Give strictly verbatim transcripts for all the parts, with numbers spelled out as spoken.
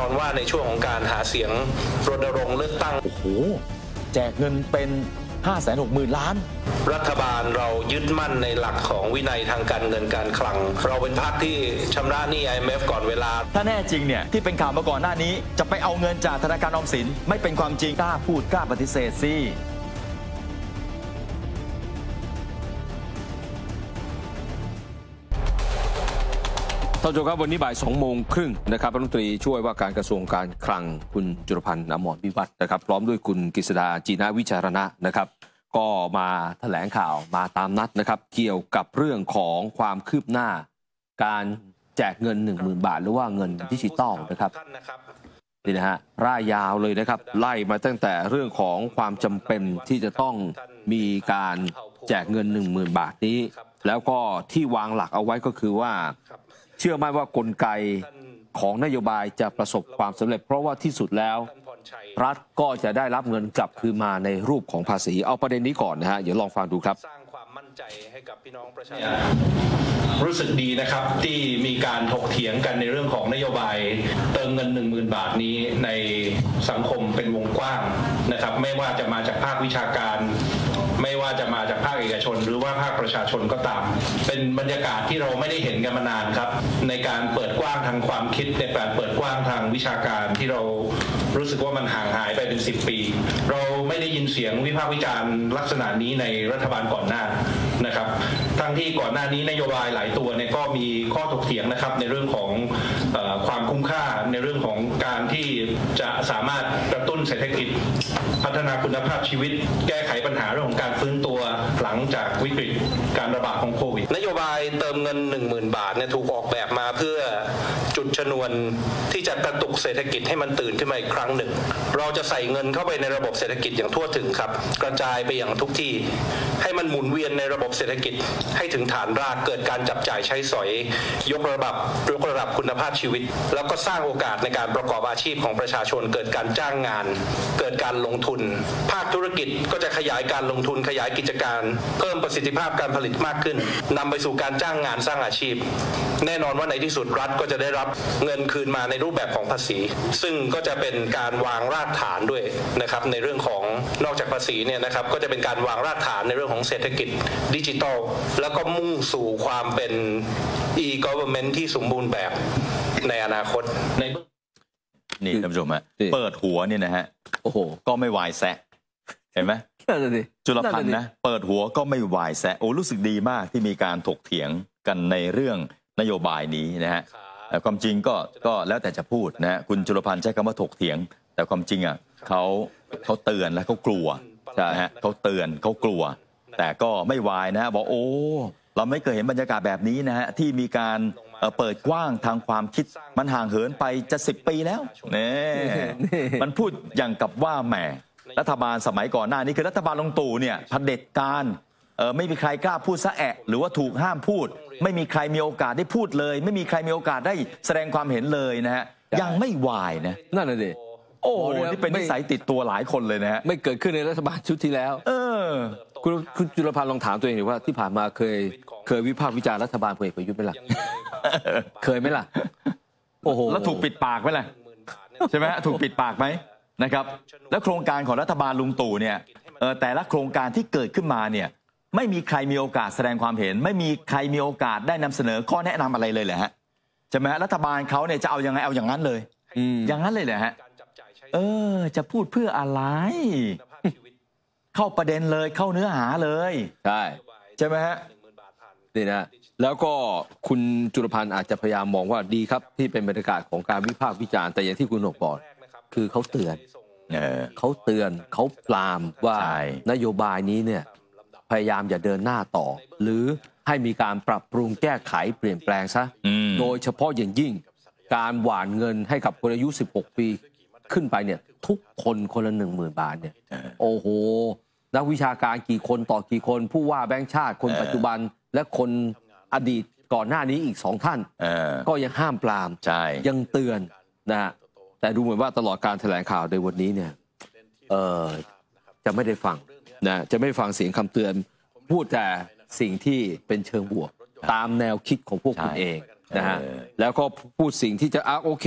อนว่าในช่วงของการหาเสียงรณรงค์เลือกตั้งโอ้โหแจกเงินเป็น ห้าแสนหกหมื่น ล้านรัฐบาลเรายึดมั่นในหลักของวินัยทางการเงินการคลังเราเป็นพรรคที่ชำระหนี้ ไอ เอ็ม เอฟ ก่อนเวลาถ้าแน่จริงเนี่ยที่เป็นข่าวมาก่อนหน้านี้จะไปเอาเงินจากธนาคารออมสินไม่เป็นความจริงกล้าพูดกล้าปฏิเสธสิท่านผู้ชมครับวันนี้บ่ายสองโมงครึ่งนะครับรัฐมนตรีช่วยว่าการกระทรวงการคลังคุณจุลพันธ์อมรวิวัฒน์นะครับพร้อมด้วยคุณกฤษดาจีนะวิจารณะนะครับก็มาแถลงข่าวมาตามนัดนะครับเกี่ยวกับเรื่องของความคืบหน้าการแจกเงิน หนึ่งหมื่น บาทหรือว่าเงินดิจิตอลนะครับนี่นะฮะร่ายยาวเลยนะครับไล่มาตั้งแต่เรื่องของความจำเป็นที่จะต้องมีการแจกเงิน หนึ่งหมื่น บาทนี้แล้วก็ที่วางหลักเอาไว้ก็คือว่าเชื่อมั่นว่ากลไกของนโยบายจะประสบความสำเร็จเพราะว่าที่สุดแล้วรัฐก็จะได้รับเงินกลับคืนมาในรูปของภาษีเอาประเด็นนี้ก่อนนะฮะเดี๋ยวลองฟังดูครับสร้างความมั่นใจให้กับพี่น้องประชาชนรู้สึกดีนะครับที่มีการถกเถียงกันในเรื่องของนโยบายเติมเงิน หนึ่งหมื่น บาทนี้ในสังคมเป็นวงกว้างนะครับไม่ว่าจะมาจากภาควิชาการไม่ว่าจะมาจากภาคเอกชนหรือว่าภาคประชาชนก็ตามเป็นบรรยากาศที่เราไม่ได้เห็นกันมานานครับในการเปิดกว้างทางความคิดในการเปิดกว้างทางวิชาการที่เรารู้สึกว่ามันห่างหายไปเป็นสิบปีเราไม่ได้ยินเสียงวิพากษ์วิจารณ์ลักษณะนี้ในรัฐบาลก่อนหน้านะครับทั้งที่ก่อนหน้านี้นโยบายหลายตัวเนี่ยก็มีข้อถกเถียงนะครับในเรื่องของเอ่อความคุ้มค่าในเรื่องของการที่จะสามารถกระตุ้นเศรษฐกิจพัฒนาคุณภาพชีวิตแก้ไขปัญหาเรื่องของการฟื้นตัวหลังจากวิกฤตการระบาดของโควิดนโยบายเติมเงิน หนึ่งหมื่น บาทเนี่ยถูกออกแบบมาเพื่อจุดชนวนที่จะกระตุกเศรษฐกิจให้มันตื่นขึ้นมาอีกครั้งหนึ่งเราจะใส่เงินเข้าไปในระบบเศรษฐกิจอย่างทั่วถึงครับกระจายไปอย่างทุกที่ให้มันหมุนเวียนในระบบเศรษฐกิจให้ถึงฐานรากเกิดการจับจ่ายใช้สอยยกระดับยกระดับคุณภาพชีวิตแล้วก็สร้างโอกาสในการประกอบอาชีพของประชาชนเกิดการจ้างงานเกิดการลงทุนภาคธุรกิจก็จะขยายการลงทุนขยายกิจการเพิ่มประสิทธิภาพการผลิตมากขึ้นนำไปสู่การจ้างงานสร้างอาชีพแน่นอนว่าในที่สุดรัฐก็จะได้รับเงินคืนมาในรูปแบบของภาษีซึ่งก็จะเป็นการวางรากฐานด้วยนะครับในเรื่องของนอกจากภาษีเนี่ยนะครับก็จะเป็นการวางรากฐานในเรื่องของเศรษฐกิจดิจิทัลแล้วก็มุ่งสู่ความเป็น e-government ที่สมบูรณ์แบบในอนาคตในนี่ท่านผู้ชมฮะเปิดหัวเนี่ยนะฮะโอ้โหก็ไม่วายแซะเห็นไหมจุลพันธ์นะเปิดหัวก็ไม่วายแซะโอ้รู้สึกดีมากที่มีการถกเถียงกันในเรื่องนโยบายนี้นะฮะแต่ความจริงก็ก็แล้วแต่จะพูดนะคุณจุลพันธ์ใช้คำว่าถกเถียงแต่ความจริงอ่ะเขาเขาเตือนและเขากลัวนะฮะเขาเตือนเขากลัวแต่ก็ไม่วายนะบอกโอ้เราไม่เคยเห็นบรรยากาศแบบนี้นะฮะที่มีการเปิดกว้างทางความคิดมันห่างเหินไปจะสิบปีแล้วเนี่ยมันพูดอย่างกับว่าแหมรัฐบาลสมัยก่อนหน้านี้คือรัฐบาลลุงตู่เนี่ยเผด็จการเออไม่มีใครกล้าพูดซะแอะหรือว่าถูกห้ามพูดไม่มีใครมีโอกาสได้พูดเลยไม่มีใครมีโอกาสได้แสดงความเห็นเลยนะฮะยังไม่วายนะนั่นน่ะดิโอ้นี่เป็นนิสัยติดตัวหลายคนเลยนะฮะไม่เกิดขึ้นในรัฐบาลชุดที่แล้วเออคุณคุณจุลพันธ์ลองถามตัวเองดูว่าที่ผ่านมาเคยเคยวิพากษ์วิจารณ์รัฐบาลพลเอกประยุทธ์ไหมล่ะเคยไหมล่ะโอ้โหแล้วถูกปิดปากไหมล่ะใช่ไหมถูกปิดปากไหมนะครับแล้วโครงการของรัฐบาลลุงตู่เนี่ยเออแต่ละโครงการที่เกิดขึ้นมาเนี่ยไม่มีใครมีโอกาสแสดงความเห็นไม่มีใครมีโอกาสได้นำเสนอข้อแนะนำอะไรเลยแหละฮะใช่ไหมรัฐบาลเขาเนี่ยจะเอายังไงเอาอย่างนั้นเลยอย่างนั้นเลยแหละฮะเออจะพูดเพื่ออะไรเข้าประเด็นเลยเข้าเนื้อหาเลยใช่ใช่ไหมฮะนี่นะแล้วก็คุณจุลพันธ์อาจจะพยายามมองว่าดีครับที่เป็นบรรยากาศของการวิพากษ์วิจารณ์แต่อย่างที่คุณหนกบอกคือเขาเตือนเขาเตือนเขาปรามว่านโยบายนี้เนี่ยพยายามอย่าเดินหน้าต่อหรือให้มีการปรับปรุงแก้ไขเปลี่ยนแปลงซะโดยเฉพาะอย่างยิ่งการหว่านเงินให้กับคนอายุสิบหกปีขึ้นไปเนี่ยทุกคนคนละหนึ่งหมื่นบาทเนี่ยโอ้โหนักวิชาการกี่คนต่อกี่คนผู้ว่าแบงค์ชาติคนปัจจุบันและคนอดีตก่อนหน้านี้อีกสองท่านก็ยังห้ามปรามยังเตือนนะฮะแต่ดูเหมือนว่าตลอดการแถลงข่าวในวันนี้เนี่ยเออจะไม่ได้ฟังนะจะไม่ฟังเสียงคำเตือนพูดแต่สิ่งที่เป็นเชิงบวกตามแนวคิดของพวกคุณเองนะฮะแล้วก็พูดสิ่งที่จะอ่ะโอเค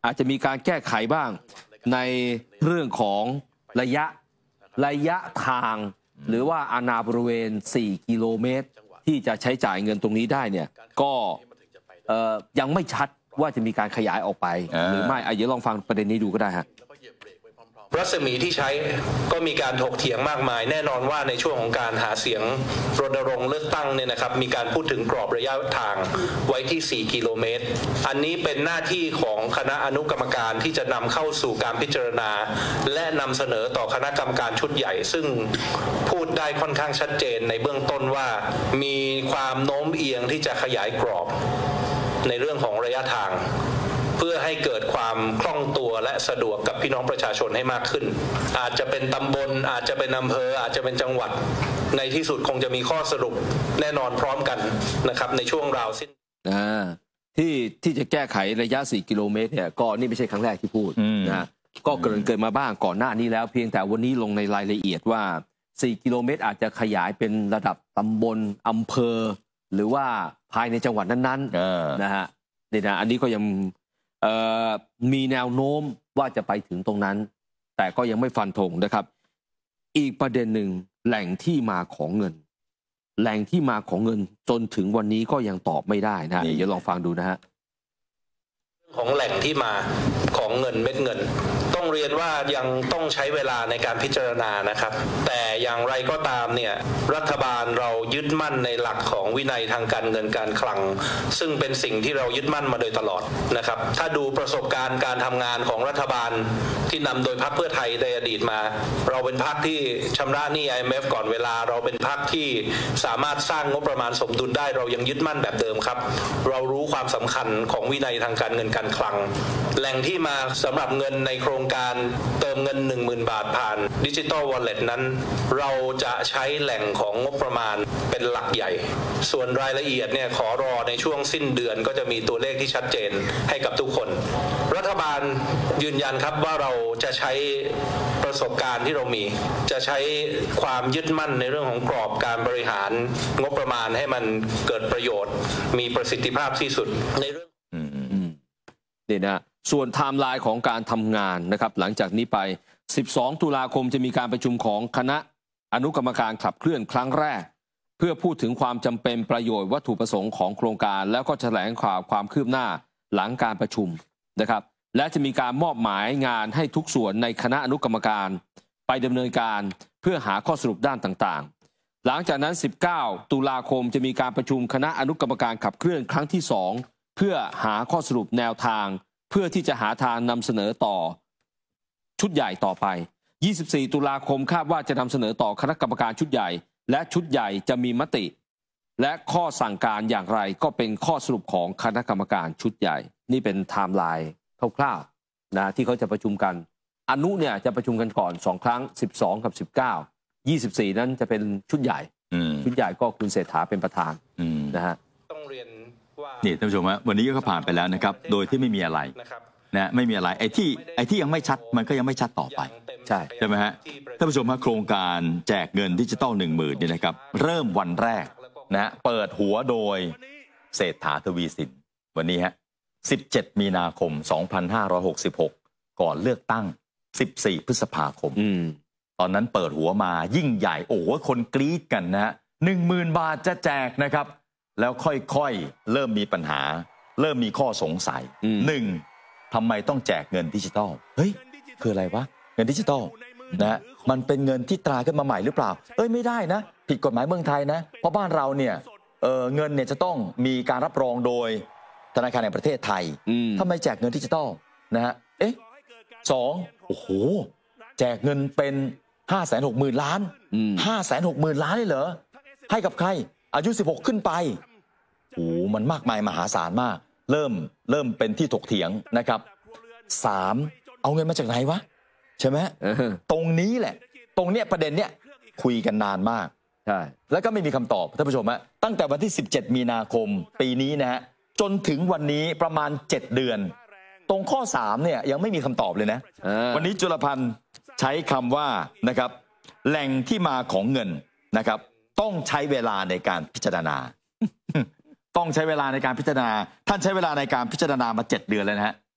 อาจจะมีการแก้ไขบ้างในเรื่องของระยะระยะทางหรือว่าอาณาบริเวณสี่กิโลเมตรที่จะใช้จ่ายเงินตรงนี้ได้เนี่ยก็ยังไม่ชัดว่าจะมีการขยายออกไปหรือไม่เดี๋ยวลองฟังประเด็นนี้ดูก็ได้ฮะรัศมีที่ใช้ก็มีการถกเถียงมากมายแน่นอนว่าในช่วงของการหาเสียงรณรงค์เลือกตั้งเนี่ยนะครับมีการพูดถึงกรอบระยะทางไว้ที่สี่กิโลเมตรอันนี้เป็นหน้าที่ของคณะอนุกรรมการที่จะนำเข้าสู่การพิจารณาและนำเสนอต่อคณะกรรมการชุดใหญ่ซึ่งพูดได้ค่อนข้างชัดเจนในเบื้องต้นว่ามีความโน้มเอียงที่จะขยายกรอบในเรื่องของระยะทางเพื่อให้เกิดความคล่องตัวและสะดวกกับพี่น้องประชาชนให้มากขึ้นอาจจะเป็นตำบลอาจจะเป็นอำเภออาจจะเป็นจังหวัดในที่สุดคงจะมีข้อสรุปแน่นอนพร้อมกันนะครับในช่วงราวสิ้นอ่าที่ที่จะแก้ไขระยะสี่กิโลเมตรเนี่ยก็นี่ไม่ใช่ครั้งแรกที่พูดนะก็เกิดเกิดมาบ้างก่อนหน้านี้แล้วเพียงแต่วันนี้ลงในรายละเอียดว่าสี่กิโลเมตรอาจจะขยายเป็นระดับตำบลอำเภอหรือว่าภายในจังหวัดนั้นๆนะฮะนี่นะอันนี้ก็ยังมีแนวโน้มว่าจะไปถึงตรงนั้นแต่ก็ยังไม่ฟันธงนะครับอีกประเด็นหนึ่งแหล่งที่มาของเงินแหล่งที่มาของเงินจนถึงวันนี้ก็ยังตอบไม่ได้นะเดี๋ยวลองฟังดูนะฮะของแหล่งที่มาของเงินเม็ดเงินต้องเรียนว่ายังต้องใช้เวลาในการพิจารณานะครับแต่อย่างไรก็ตามเนี่ยรัฐบาลเรายึดมั่นในหลักของวินัยทางการเงินการคลังซึ่งเป็นสิ่งที่เรายึดมั่นมาโดยตลอดนะครับถ้าดูประสบการณ์การทำงานของรัฐบาลที่นำโดยพรรคเพื่อไทยในอดีตมาเราเป็นพรรคที่ชำระหนี้ ไอ เอ็ม เอฟ ก่อนเวลาเราเป็นพรรคที่สามารถสร้างงบประมาณสมดุลได้เรายังยึดมั่นแบบเดิมครับเรารู้ความสำคัญของวินัยทางการเงินการคลังแหล่งที่มาสำหรับเงินในโครงการเติมเงิน หนึ่งหมื่น บาทผ่านดิจิตอลวอลเล็ตนั้นเราจะใช้แหล่งของงบประมาณเป็นหลักใหญ่ส่วนรายละเอียดเนี่ยขอรอในช่วงสิ้นเดือนก็จะมีตัวเลขที่ชัดเจนให้กับทุกคนรัฐบาลยืนยันครับว่าเราจะใช้ประสบการณ์ที่เรามีจะใช้ความยึดมั่นในเรื่องของกรอบการบริหารงบประมาณให้มันเกิดประโยชน์มีประสิทธิภาพที่สุดในเรื่องนี่นะส่วนไทม์ไลน์ของการทำงานนะครับหลังจากนี้ไปสิบสองตุลาคมจะมีการประชุมของคณะอนุกรรมการขับเคลื่อนครั้งแรกเพื่อพูดถึงความจำเป็นประโยชน์วัตถุประสงค์ของโครงการแล้วก็แถลงข่าวความคืบหน้าหลังการประชุมนะครับและจะมีการมอบหมายงานให้ทุกส่วนในคณะอนุกรรมการไปดำเนินการเพื่อหาข้อสรุปด้านต่างๆหลังจากนั้นสิบเก้าตุลาคมจะมีการประชุมคณะอนุกรรมการขับเคลื่อนครั้งที่สองเพื่อหาข้อสรุปแนวทางเพื่อที่จะหาทางนำเสนอต่อชุดใหญ่ต่อไปยี่สิบสี่ตุลาคมคาดว่าจะนำเสนอต่อคณะกรรมการชุดใหญ่และชุดใหญ่จะมีมติและข้อสั่งการอย่างไรก็เป็นข้อสรุปของคณะกรรมการชุดใหญ่นี่เป็นไทม์ไลน์คร่าวๆนะที่เขาจะประชุมกันอนุเนี่ยจะประชุมกันก่อนสองครั้งสิบสองกับสิบเก้า ยี่สิบสี่นั้นจะเป็นชุดใหญ่ชุดใหญ่ก็คุณเศรษฐาเป็นประธานนะฮะต้องเรียนนี่ท่านผู้ชมฮะวันนี้ก็ผ่านไปแล้วนะครับโดยที่ไม่มีอะไรนะไม่มีอะไรไอ้ที่ไอ้ที่ยังไม่ชัดมันก็ยังไม่ชัดต่อไปใช่ใช่ไหมฮะท่านผู้ชมฮะโครงการแจกเงินดิจิตอลหนึ่งหมื่นเนี่ยนะครับเริ่มวันแรกนะเปิดหัวโดยเศรษฐาทวีสินวันนี้ฮะสิบเจ็ดมีนาคมสองพันห้าร้อยหกสิบหกก่อนเลือกตั้งสิบสี่พฤษภาคมตอนนั้นเปิดหัวมายิ่งใหญ่โอ้โหคนกรี๊ดกันนะหนึ่งหมื่นบาทจะแจกนะครับแล้วค่อยๆเริ่มมีปัญหาเริ่มมีข้อสงสัยหนึ่งทำไมต้องแจกเงินดิจิตอลเฮ้ยคืออะไรวะเงินดิจิตอลนะมันเป็นเงินที่ตราขึ้นมาใหม่หรือเปล่าเอ้ยไม่ได้นะผิดกฎหมายเมืองไทยนะเพราะบ้านเราเนี่ยเออเงินเนี่ยจะต้องมีการรับรองโดยธนาคารแห่งประเทศไทยทำไมแจกเงินดิจิตอลนะฮะเอ๊ะสองโอ้โหแจกเงินเป็นห้าแสนหกหมื่นล้านห้าแสนหกหมื่นล้านเลยเหรอให้กับใครอายุสิบหกขึ้นไปโอ้มันมากมายมหาศาลมากเริ่มเริ่มเป็นที่ถกเถียงนะครับสามเอาเงินมาจากไหนวะใช่ไหมตรงนี้แหละตรงเนี้ยประเด็นเนี้ยคุยกันนานมากใช่แล้วก็ไม่มีคำตอบท่านผู้ชมฮะตั้งแต่วันที่สิบเจ็ดมีนาคมปีนี้นะฮะจนถึงวันนี้ประมาณเจ็ดเดือนตรงข้อสามเนี่ยยังไม่มีคำตอบเลยนะวันนี้จุลพันธ์ใช้คำว่านะครับแหล่งที่มาของเงินนะครับต้องใช้เวลาในการพิจารณา ต้องใช้เวลาในการพิจารณาท่านใช้เวลาในการพิจารณามาเจ็ดเดือนแล้วนะฮะ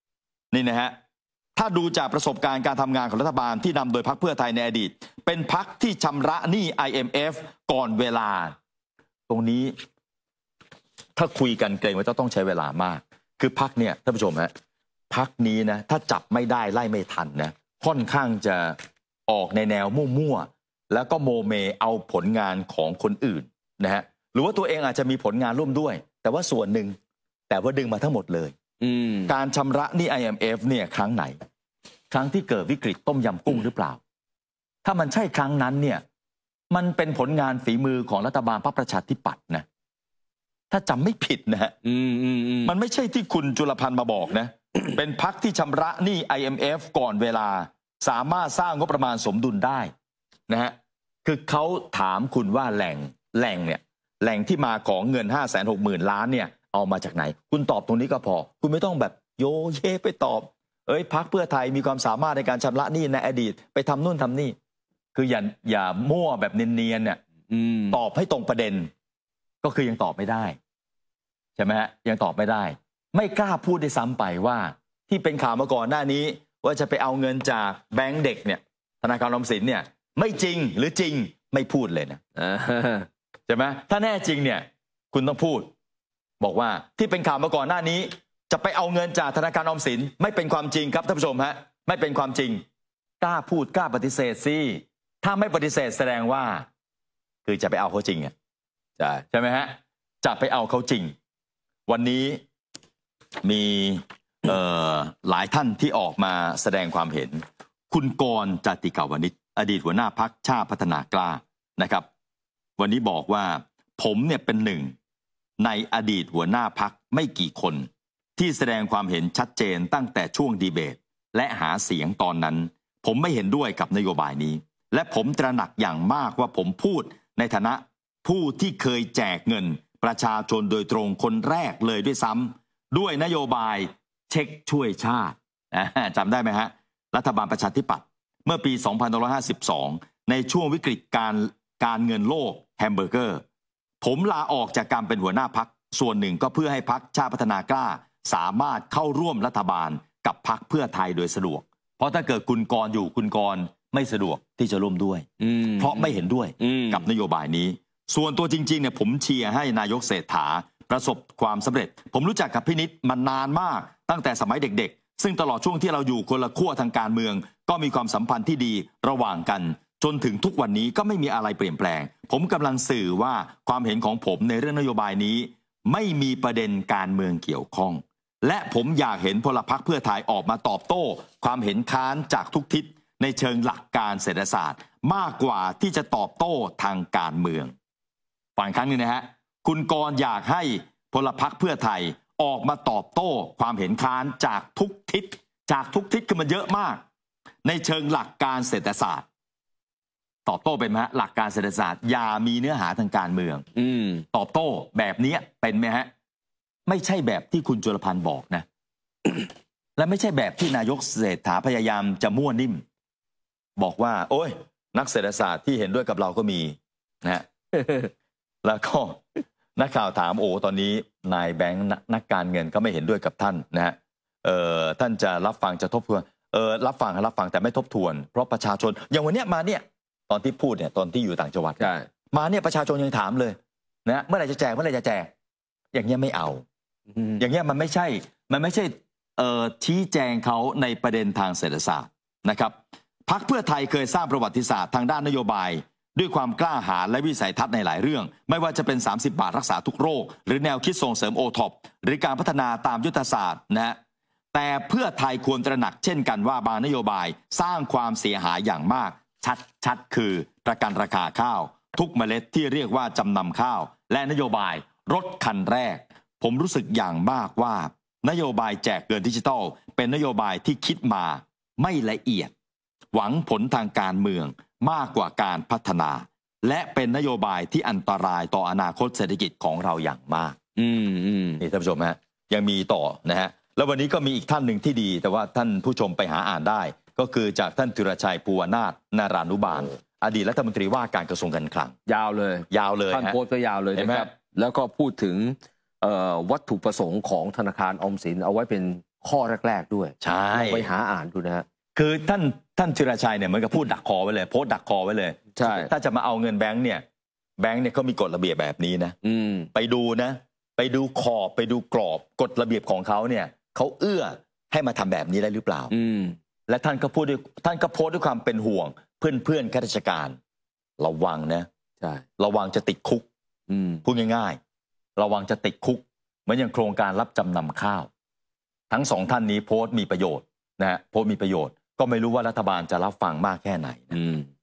นี่นะฮะถ้าดูจากประสบการณ์การทำงานของรัฐบาลที่นำโดยพรรคเพื่อไทยในอดีตเป็นพรรคที่ชำระหนี้ ไอ เอ็ม เอฟ ก่อนเวลาตรงนี้ถ้าคุยกันเกรงว่าจะต้องใช้เวลามากคือพรรคเนี่ยท่านผู้ชมฮะพรรคนี้นะถ้าจับไม่ได้ไล่ไม่ทันนะค่อนข้างจะออกในแนวมั่วๆแล้วก็โมเมเอาผลงานของคนอื่นนะฮะหรือว่าตัวเองอาจจะมีผลงานร่วมด้วยแต่ว่าส่วนหนึ่งแต่ว่าดึงมาทั้งหมดเลยการชำระหนี้ ไอ เอ็ม เอฟ เนี่ยครั้งไหนครั้งที่เกิดวิกฤตต้มยำกุ้งหรือเปล่าถ้ามันใช่ครั้งนั้นเนี่ยมันเป็นผลงานฝีมือของรัฐบาลพรรคประชาธิปัตย์นะถ้าจำไม่ผิดนะฮะมันไม่ใช่ที่คุณจุลพันธ์มาบอกนะ เป็นพรรคที่ชำระหนี้ ไอ เอ็ม เอฟ ก่อนเวลาสามารถสร้างงบประมาณสมดุลได้นะฮะคือเขาถามคุณว่าแหล่งแหล่งเนี่ยแหล่งที่มาของเงิน ห้าแสนหกหมื่น ล้านเนี่ยเอามาจากไหนคุณตอบตรงนี้ก็พอคุณไม่ต้องแบบโยเย่ไปตอบเอ้ยพรรคเพื่อไทยมีความสามารถในการชำระหนี้ในอดีตไปทำนู่นทำนี่คืออย่าอย่ามั่วแบบเนียนๆเนี่ยตอบให้ตรงประเด็นก็คือยังตอบไม่ได้ใช่ไหมฮะยังตอบไม่ได้ไม่กล้าพูดได้ซ้ำไปว่าที่เป็นข่าวมาก่อนหน้านี้ว่าจะไปเอาเงินจากแบงก์เด็กเนี่ยธนาคารออมสินเนี่ยไม่จริงหรือจริงไม่พูดเลยนะใช่ไหมถ้าแน่จริงเนี่ยคุณต้องพูดบอกว่าที่เป็นข่าวมาก่อนหน้านี้จะไปเอาเงินจากธนาคารออมสินไม่เป็นความจริงครับท่านผู้ชมฮะไม่เป็นความจริงกล้าพูดกล้าปฏิเสธสิถ้าไม่ปฏิเสธแสดงว่าคือจะไปเอาเขาจริงอ่ะใช่ใช่ไหมฮะจะไปเอาเขาจริงวันนี้มีหลายท่านที่ออกมาแสดงความเห็นคุณกรณ์ จติกาวนิชอดีตหัวหน้าพรรคชาติพัฒนากล้านะครับวันนี้บอกว่าผมเนี่ยเป็นหนึ่งในอดีตหัวหน้าพรรคไม่กี่คนที่แสดงความเห็นชัดเจนตั้งแต่ช่วงดีเบตและหาเสียงตอนนั้นผมไม่เห็นด้วยกับนโยบายนี้และผมตระหนักอย่างมากว่าผมพูดในฐานะผู้ที่เคยแจกเงินประชาชนโดยตรงคนแรกเลยด้วยซ้ำด้วยนโยบายเช็คช่วยชาติจำได้ไหมฮะรัฐบาลประชาธิปัตย์เมื่อปีสองพันห้าร้อยห้าสิบสองในช่วงวิกฤตการการเงินโลกแฮมเบอร์เกอร์ผมลาออกจากการเป็นหัวหน้าพรรคส่วนหนึ่งก็เพื่อให้พรรคชาติพัฒนากล้าสามารถเข้าร่วมรัฐบาลกับพรรคเพื่อไทยโดยสะดวกเพราะถ้าเกิดคุณกรณ์อยู่คุณกรณ์ไม่สะดวกที่จะร่วมด้วยเพราะไม่เห็นด้วยกับนโยบายนี้ส่วนตัวจริงๆเนี่ยผมเชียร์ให้นายกเศรษฐาประสบความสำเร็จผมรู้จักกับพี่นิดมานานมากตั้งแต่สมัยเด็กๆซึ่งตลอดช่วงที่เราอยู่คนละขั้วทางการเมืองก็มีความสัมพันธ์ที่ดีระหว่างกันจนถึงทุกวันนี้ก็ไม่มีอะไรเปลี่ยนแปลงผมกำลังสื่อว่าความเห็นของผมในเรื่องนโยบายนี้ไม่มีประเด็นการเมืองเกี่ยวข้องและผมอยากเห็นพลพรรคเพื่อไทยออกมาตอบโต้ความเห็นค้านจากทุกทิศในเชิงหลักการเศรษฐศาสตร์มากกว่าที่จะตอบโต้ทางการเมืองฟังครั้งนึงนะฮะคุณกรณ์อยากให้พลพรรคเพื่อไทยออกมาตอบโต้ความเห็นค้านจากทุกทิศจากทุกทิศคือมันเยอะมากในเชิงหลักการเศรษฐศาสตร์ตอบโต้เป็นไหมฮะหลักการเศรษฐศาสตร์อย่ามีเนื้อหาทางการเมืองอืมตอบโต้แบบนี้เป็นไหมฮะไม่ใช่แบบที่คุณจุลพันธ์บอกนะ และไม่ใช่แบบที่นายกเศรษฐาพยายามจะมั่วนิ่มบอกว่าโอ้ยนักเศรษฐศาสตร์ที่เห็นด้วยกับเราก็มีนะฮะ แล้วก็นักข่าวถามโอ้ตอนนี้นายแบงค์นักการเงินก็ไม่เห็นด้วยกับท่านนะฮะเอ่อท่านจะรับฟังจะทบทวนเออรับฟังรับฟังแต่ไม่ทบทวนเพราะประชาชนอย่างวันเนี้ยมาเนี่ยตอนที่พูดเนี่ยตอนที่อยู่ต่างจังหวัดมาเนี่ยประชาชนยังถามเลยนะเมื่อไหร่จะแจกเมื่อไหร่จะแจกอย่างเงี้ยไม่เอาอย่างเงี้ยมันไม่ใช่มันไม่ใช่เอ่อชี้แจงเขาในประเด็นทางเศรษฐศาสตร์นะครับพรรคเพื่อไทยเคยสร้างประวัติศาสตร์ทางด้านนโยบายด้วยความกล้าหาญและวิสัยทัศน์ในหลายเรื่องไม่ว่าจะเป็นสามสิบบาทรักษาทุกโรคหรือแนวคิดส่งเสริมโอท็อปหรือการพัฒนาตามยุทธศาสตร์นะฮะแต่เพื่อไทยควรตระหนักเช่นกันว่าบางนโยบายสร้างความเสียหายอย่างมากชัดๆคือประกันราคาข้าวทุกเมล็ดที่เรียกว่าจำนำข้าวและนโยบายรถคันแรกผมรู้สึกอย่างมากว่านโยบายแจกเงินดิจิทัลเป็นนโยบายที่คิดมาไม่ละเอียดหวังผลทางการเมืองมากกว่าการพัฒนาและเป็นนโยบายที่อันตรายต่ออนาคตเศรษฐกิจของเราอย่างมากอืมอืมนี่ท่านผู้ชมฮะยังมีต่อนะฮะแล้ววันนี้ก็มีอีกท่านหนึ่งที่ดีแต่ว่าท่านผู้ชมไปหาอ่านได้ก็คือจากท่านธีรชัยภูวนาถนารานุบาลอดีตรัฐมนตรีว่าการกระทรวงการคลังยาวเลยยาวเลยท่านโพสต์ก็ยาวเลยนะครับแล้วก็พูดถึงวัตถุประสงค์ของธนาคารออมสินเอาไว้เป็นข้อแรกๆด้วยใช่ไปหาอ่านดูนะฮะคือท่านท่านธีรชัยเนี่ยเหมือนกับพูดดักคอไว้เลยโพสต์ดักคอไว้เลยใช่ถ้าจะมาเอาเงินแบงค์เนี่ยแบงค์เนี่ยเขามีกฎระเบียบแบบนี้นะไปดูนะไปดูขอบไปดูกรอบกฎระเบียบของเขาเนี่ยเขาเอื้อให้มาทำแบบนี้ได้หรือเปล่าและท่านก็พูดด้วยท่านก็โพสต์ด้วยความเป็นห่วงเพื่อนเพื่อนข้าราชการระวังนะใช่ระวังจะติดคุกพูดง่ายๆระวังจะติดคุกเหมือนอย่างโครงการรับจำนำข้าวทั้งสองท่านนี้โพสต์มีประโยชน์นะฮะโพสต์มีประโยชน์ก็ไม่รู้ว่ารัฐบาลจะรับฟังมากแค่ไหนนะ